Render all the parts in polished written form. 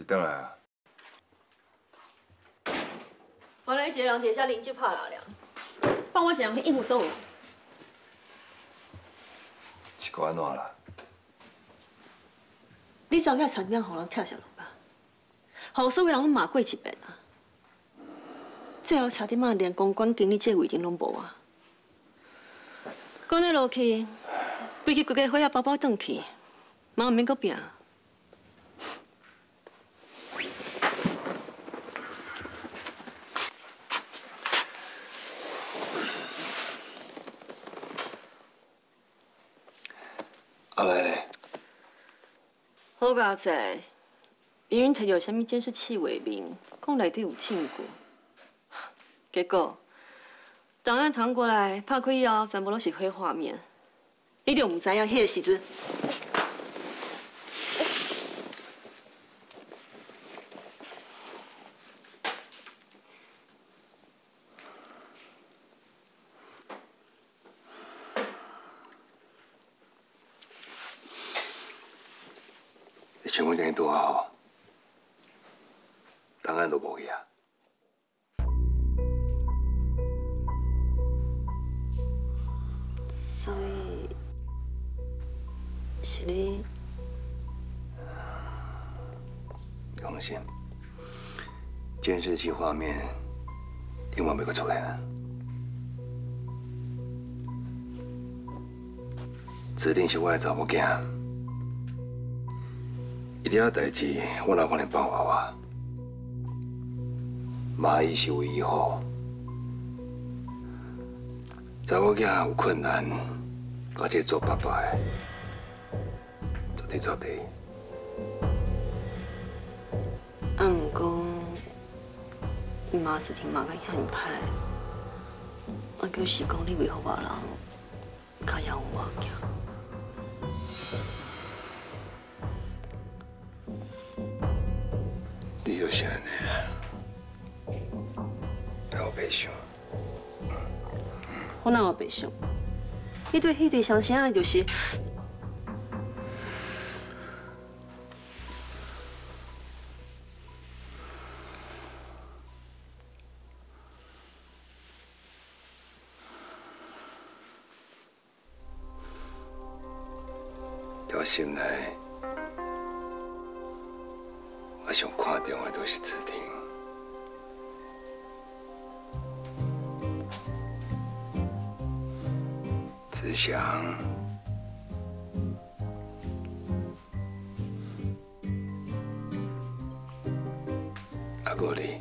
转来啊？ 原来一个人伫遮啉酒拍老凉，放我一人去应付所有人。 是个安怎啦？ 你早该差点互人跳下落吧，互所有人拢骂过一遍啊！最后差点连公关经理这位置拢无啊！讲咧落去，规个伙仔包包转去，嘛免搁拼。 后来咧？ 好佳哉，因为摕到什么监视器画面，讲内底有证据，结果档案传过来，拍开以后，全部拢是黑画面，你就唔知影迄个时阵。 你想讲这多好，档案都无去啊？ 所以是你。 放心，监视器画面永远袂阁出现啊！指定是我的查某囝，伊了代志，我哪可能放话我？马伊是为伊好，查某囝有困难，而且做爸爸的，做地做地。 啊，毋过，妈是听妈甲遐尼歹，我就是讲你为何别人较养我囝。 你就是安尼啊，还有白想。 我哪有白想？你对迄对相信爱就是。 我心内，我想看到的都是志婷。志祥，阿哥你，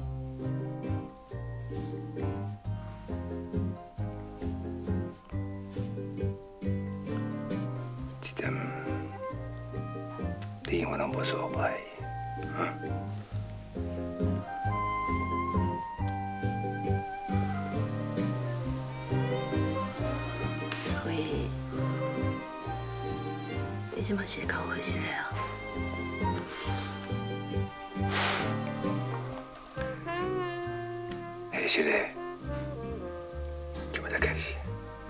这点你永远拢无说我爱伊， 所以，你即马是靠我一个啊？ 迄是咧，就要再开始。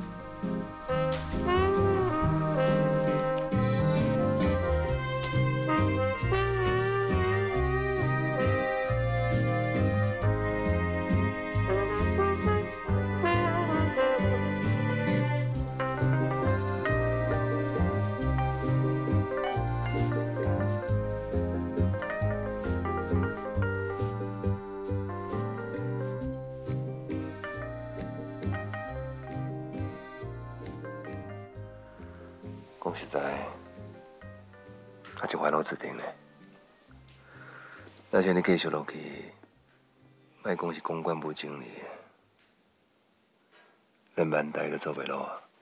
讲实在，还真烦恼指定呢。而且你继续落去，莫讲是公关部经理，连万代都做袂落啊。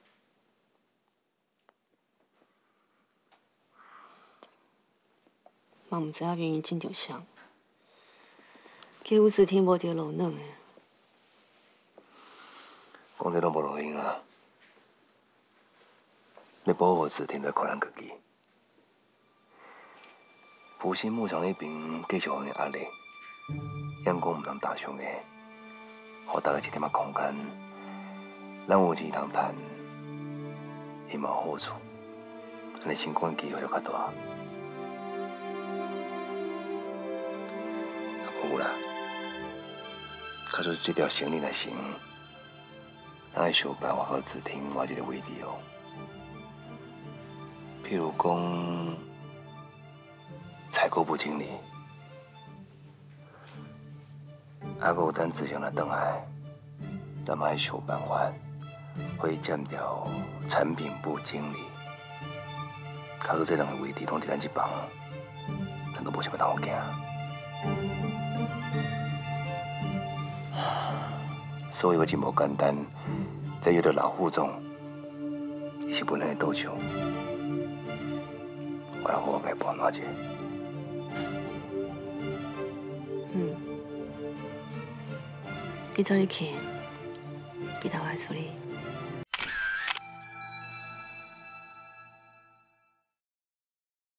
嘛毋知影原因真着啥，叫有事天无着路软的。 讲这拢无路用啊！你保护志婷在困难家己，福星牧场那边继续互伊压力，阳光唔通打伤的，互大家一点仔空间，咱有钱通赚，伊嘛有好处，安尼成功的机会就较大。 有啦。假如这条生意来成，咱爱想办法好指定我这个位置哦。譬如讲，采购部经理，还有等志祥来倒来，咱们爱想办法会占掉产品部经理。假如这两个位置拢伫咱这帮，咱都无啥物通好惊。所以我真无简单，再约到老副总，伊是本来的倒手，我要好好给帮哪者。 你早日去，其他我来处理。